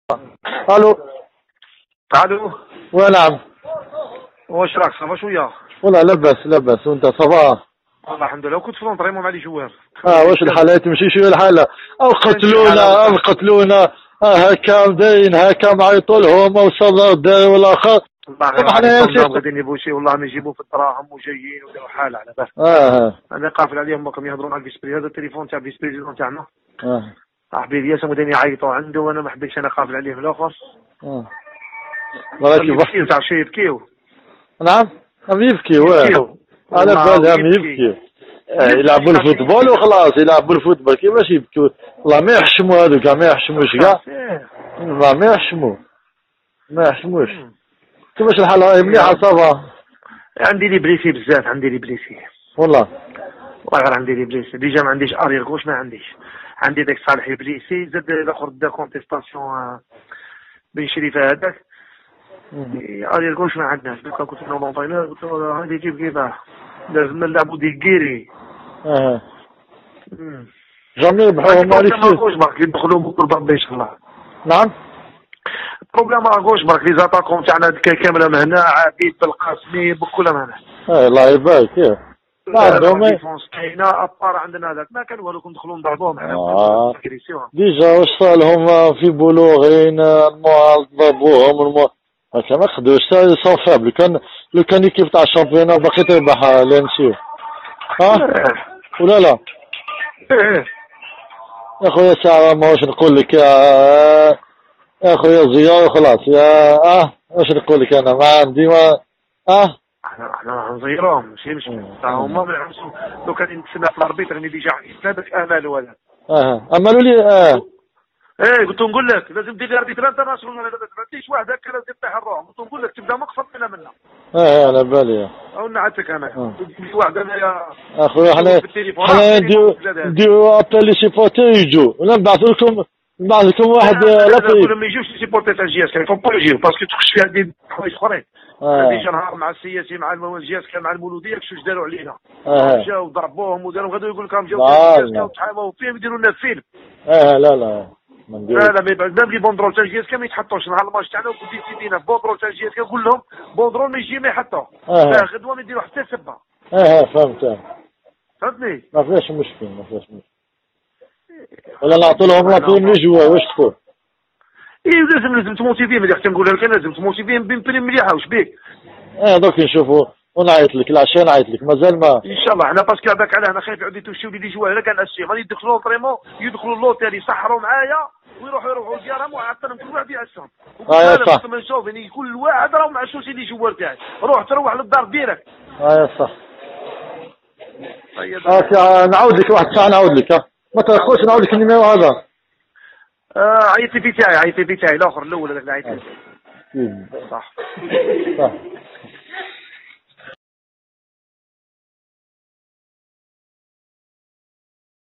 الو. الو. ونعم. واش راك صافا شويه؟ والله لاباس وانت صافا؟ والله الحمد لله. كنت في لونطريمون مع لي جوار. واش الحالة تمشي شويه الحالة؟ او قتلونا هكا بداين هكا معيطوا لهم وصلوا الدار والاخر. والله غير غاديين يبوسي والله ما يجيبوا في الدراهم وجايين وداروا حاله على بالك. انا قافل عليهم راكم يهضروا مع الفيسبري. هذا التليفون تاع الفيسبريزيدون تاعنا. صاحبي الياس وداني يعيطوا عنده وانا ما حبيتش انا قافل عليه الاخر. يبكيو تاع شي يبكيو. نعم عم يبكيو. على بالي عم يبكيو. يلعبوا الفوتبول وخلاص يلعبوا الفوتبول كيفاش يبكيو. والله ما يحشموا هذوك ما يحشموش كاع. والله ما يحشموش. كيفاش الحالة مليحة صافا؟ عندي لي بليسي بزاف. عندي لي بليسي والله غير عندي لي بليسي. ديجا ما عنديش ارير غوش ما عنديش. عندي داك صالح بليسي زاد الاخر دا كونتيستاسيون بن شريفه هذاك. ارير غوش ما عندناش. دوكا كنت انا لونطينور قلت له هادي كيفاه لازم نلعبوا دي كيري. جامي يربحوهم مالك غوش برك يدخلوا بالضرب ان شاء الله. نعم بروبليم غوش برك لي زاتاكون تاعنا كامله مهنا عبيد بالقاسمي بكل مهنا. الله يبارك. عندهم ديفونس كاينه ابار عندنا هذاك ما كان والو ندخلوا نضربوهم حنا. ديجا واش صار لهم في بلوغين المعارض ضربوهم هكا ما خدوش سون فابل. لو كان ليكيب تاع الشامبيون باقي تربح لانسيو ولا لا؟ يا خويا ساعة ما واش نقول لك يا خويا زيار وخلاص يا واش نقول لك انا ما عندي ما احنا نزيروهم ماشي مشكل. هما ما يعرفوش. لو كان نتسنى في الاربيتر راني ديجا هذاك امل ولا املوا لي قلت نقول لك لازم دير لي اربيتر انترناسيونال. ما عنديش واحد هكا لازم يطيح الروح. قلت نقول لك تبدا مقصد منا على بالي او نعتك انا واحد انايا اخويا. حنا نديرو ابل لي سيبورتي يجوا ولا نبعث لكم واحد لا ما يجوش لي سيبورتي تاع الجي اس كي. فو با يجيو باسكو تخش فيها دي حوايج اخرين. ديجا نهار مع السياسي مع الجي اس كي مع المولوديه كشوش داروا علينا. جاو ضربوهم وداروا غادي يقول لك راهم جاو الجي اس كي وتحاموا فيهم يديروا لنا فيلم. لا ميم لي بوندرول تاع الجي اس كي ما يتحطوش. نهار الماتش تاعنا ديسيدينا بوندرول تاع الجي اس كي نقول لهم بوندرول ما يجي ما يحطوه. غدوه ما يديروا حتى سبه. فهمتني. ما فيهاش مشكل ولا نعطوا لهم لي جوا واش تقول؟ لازم تموتيفيهم. اللي حتى نقول لك لازم تموتيفيهم بمبريم مليحه. واش بيك؟ دوك نشوفوا ونعيط لك العشاء نعيط لك مازال ما ان شاء الله. حنا باسكو هذاك علاه انا خايف يعاودوا يتوشيو لي جوا. انا كان اسي غادي يدخلوا فريمون يدخلوا اللوتيل يسحروا معايا ويروحوا لديارهم وعطلهم كل واحد يعسهم. صح. ما نشوف يعني كل واحد راه معشوش لي جوار تاعي. تروح للدار ديرك. صح. نعاود لك واحد الساعه نعاود لك ما تاخذش نعاود لك النيميرو هذا. عيطي بي تاعي الاخر الاول هذاك اللي عيطت. صح.